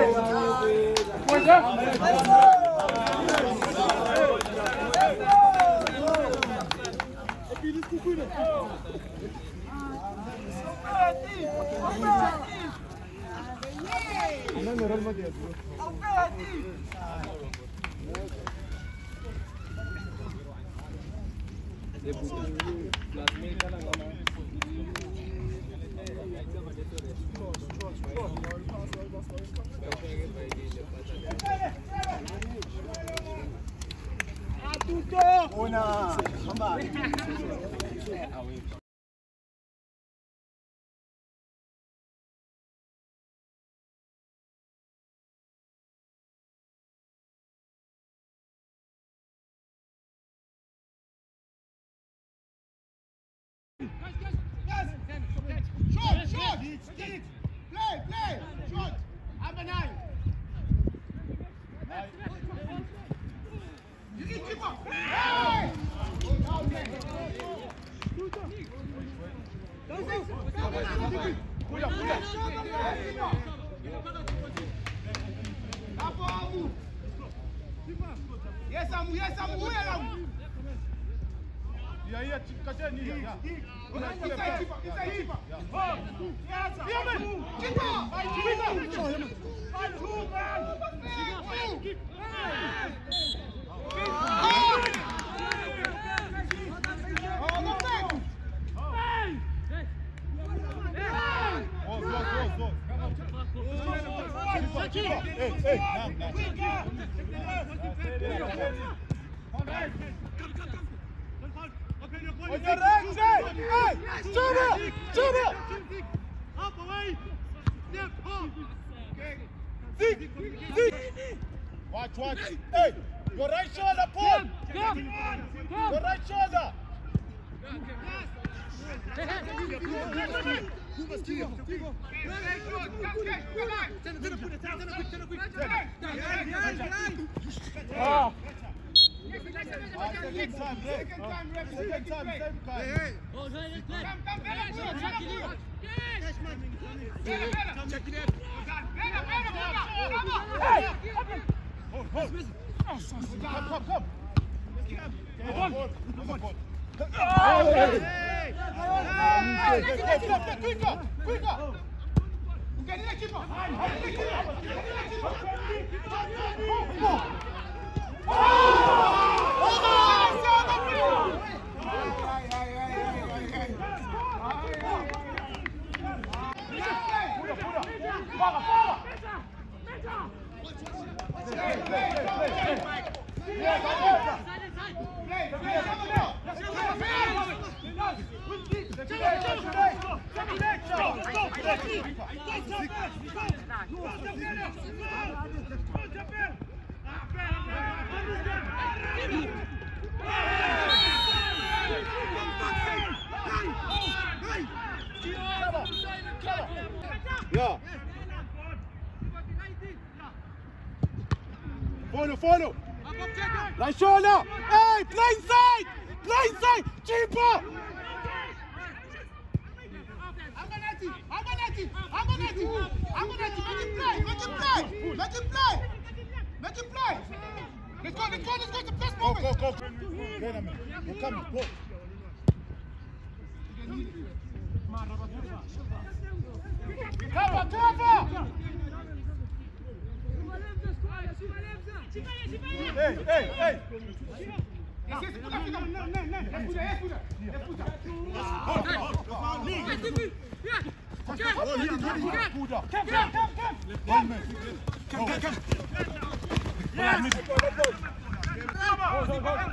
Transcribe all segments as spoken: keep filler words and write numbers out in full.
Una, mamma. Shot, shot! Play, play! Shot! Number nine! You need keep up! Hey! Pull up, pull up! Yes, I'm, yes, I'm, where am I? Yeah, yeah, Kajani, yeah. Inside keeper, inside keeper. Oh, yes, keeper. Keeper. Fight two, man. Keep. Oh, no back. Hey. Oh, go, go, go. Hey, hey, on your right side! Hey! Shoot it! Shoot it! Up away! Step up! Zeke! Zeke! Watch, watch! Hey! Your right shoulder, Paul! Your right shoulder! Oh! Second time, second time, second time, same time. Hey, hey. Come, come, Bella, check it in. Bella, Bella. Check it in. Bella, Bella, Bella. Hey! Hold, hold. Come, come, come. Come on. Come on. Hey! Hey! Hey! Quicker, quicker. Get in the keeper. Yeah. Follow, follow. Right shoulder. Hey, play inside. Play inside. Cheaper. Amanati, Amanati, Amanati, Amanati, make it play, make it play, make it play, make it play. Let's go, let's go, let's go, it's the best Go, moment. go, go. Wait a minute. We're coming, go. Cover, cover! Hey, hey, hey! Yes, yes, put up, put up. Let's put it, let's put it, let's put it. Hold, hold, hold. Good up. Come, come, come, come. One minute. Come, come, come. Yes. Let's go, let's go. Go, go, go.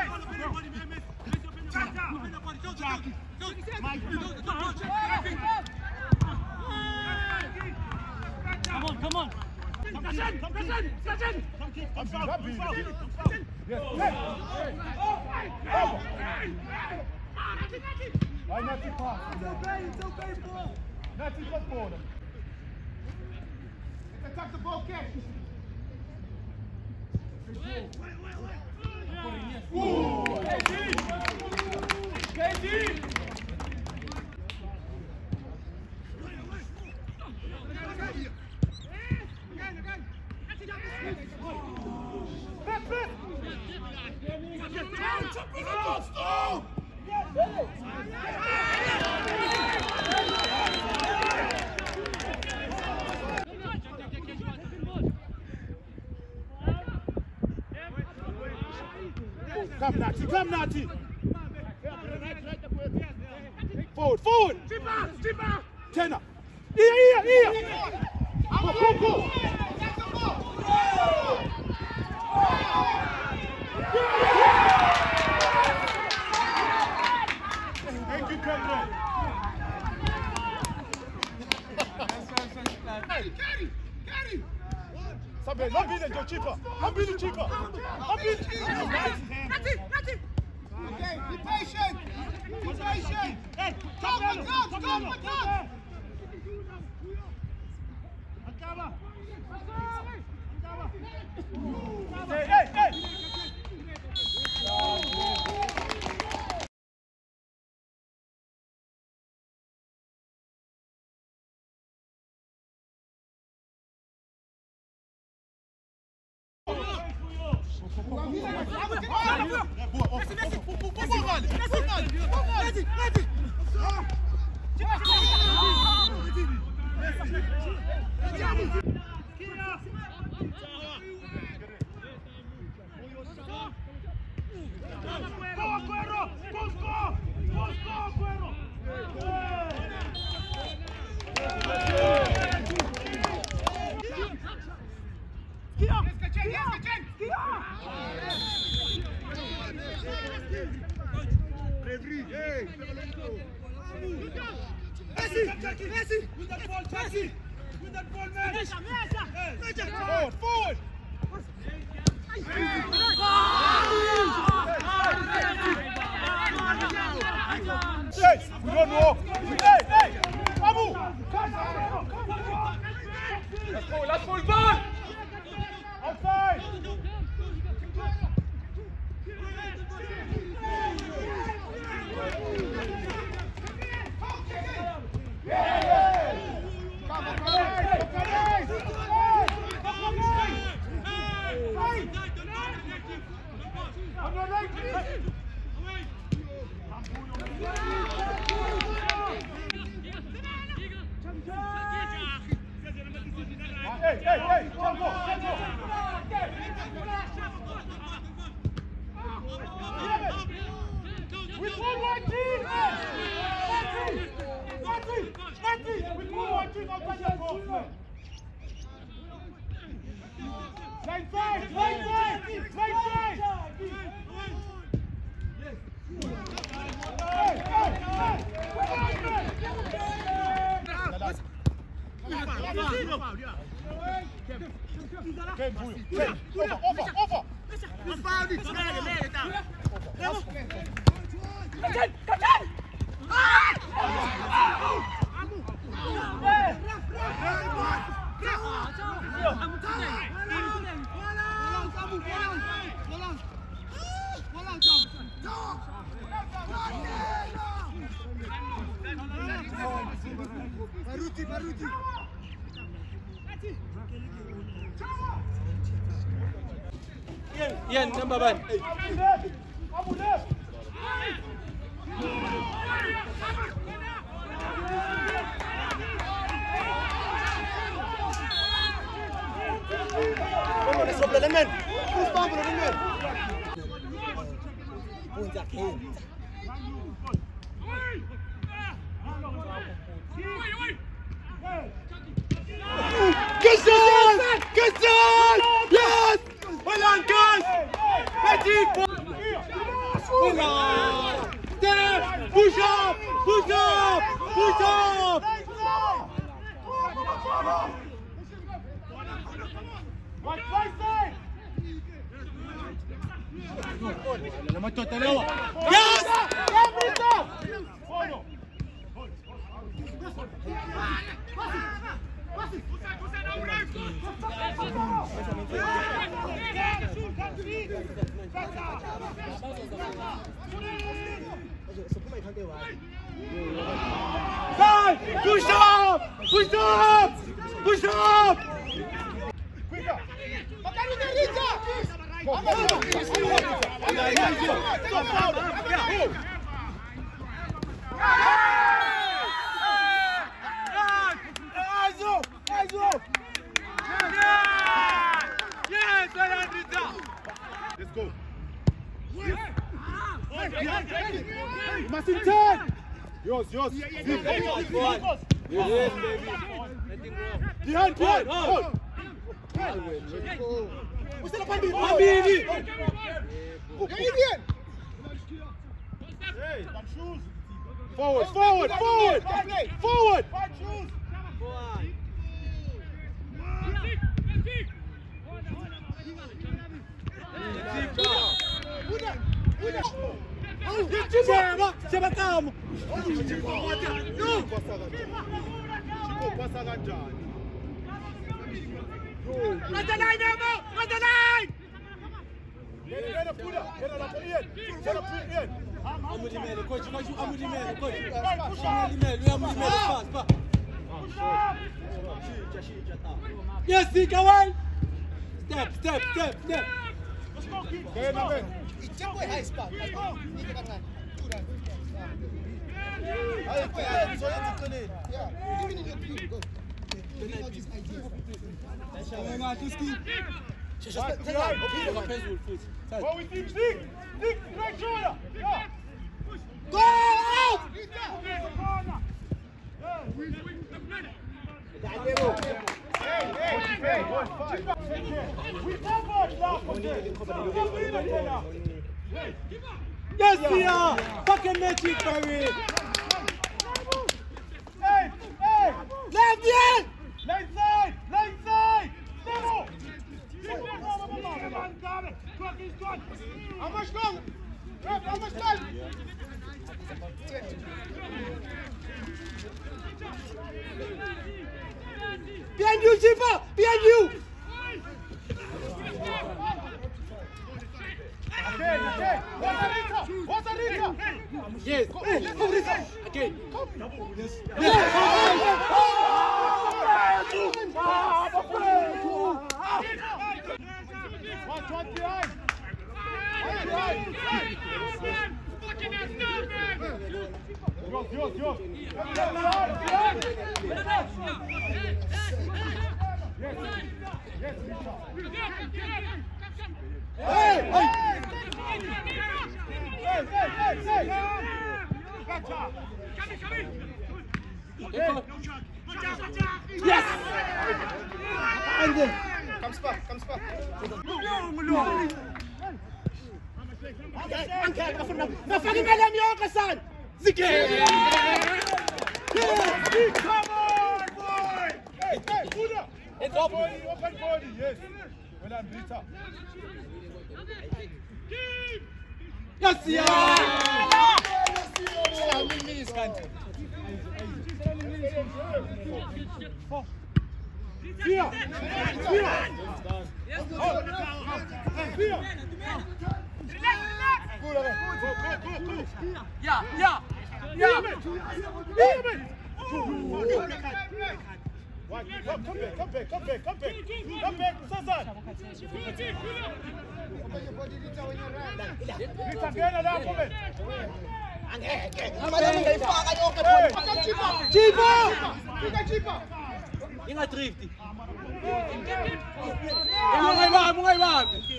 Come on, come on. Sachin, Sachin, Sachin. I'm sorry, I'm sorry. Yes, yes. Why not to pass? It's okay, it's okay, ball. Not to pass ball. Let's attack the ball, catch. Ooh, K D! K D! Back, back. Jump in the goal, stop! Come, Nati, come, Nati! Forward, forward! Tenor! Here, here, here! Go, go, go! Thank you, Captain. Carry, carry, carry. Sabe, não vira, Joe Chipa. Não vira, Chipa. Não vira. Nati, Nati. Okay, be patient. Be patient. Hey, come, come, come, come, come. Acaba. Hey, hey, hey. Messi! With that ball, Messi! With that ball, man! Forward, forward! Yes, we don't know. Hey, hey! Abu! Let's go, let's go, ball! Outside! Hey, hey, hey, come go, come go. With one white team! Nati! Nati! With one white team outside your goal! Line side! Line side! Line side! Hey, hey, hey! Game, Buio. Game. Over, over, over! Captain! Captain! Baruti, Baruti. Yan, number one. Abu left. Vamos a soplar el men. Vamos a el men. Punta que. Kessel! Kessel! Yes! Well on, guys! Magic! There! Push up! Push up! Push up! Right side! Yes! Push up! Push up! Push up! Quicker! Let's go. Mustn't turn. Yours, yours. Yes, baby. Behind, behind. Oh. What's that Pambini? Pambini! You're Indian. Hey, some shoes. Forward, forward, forward, forward. Chama, chama calmo. Passa kanjani? Run the line, Emo! Run the line! Get it, put it. Get it up in. Get up in. I'm with the man, coach. I'm with the man, coach. I'm with the man. I'm with the man. Pass, pass. Yes, Tika, one. Step, step, step, step. Get it, man. It's a boy high spot. Go with him, stick! Stick! Right shoulder! Yeah! Go out! Hey, hey, hey! We covered now for this! Yes, Tia! Fucking magic, baby! Hey! Hey! Left hand! Left side! Left side! Demo! How much gone? How much time? Behind you, Chifa! Behind you! Okay, okay. What's a Rita? What's a Rita? Yes. Oh, oh, Rita. Again. Yes. Yes. Watch, watch behind. Watch behind. Yours, yours, yours. Yes, yes, Rita. Hey! Hey! Hey, hey, hey, hey! Yes! And then. Come spot, come spot. Angkat ka from na fucking alam yo kasan. Sige. Come on, boy! Hey, hey, Buddha! It's open body, open body, yes. Well done, Rita. Yes, yeah. Vier! Vier! Vier! Go, go, go, go! Yeah, yeah, yeah! Come, come back, come back, come back, come back! Come back, Sazan! Rita, get it out, come back! Chifa! Chifa! Ingat drifty. Mungay ba, mungay ba.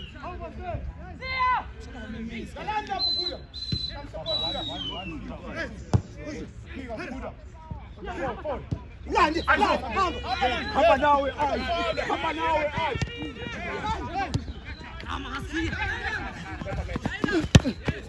Kalanda po kuya. Come support kuya. Land it, land, ham. Hapa nawe ay. Hapa nawe ay. Ah, makasi!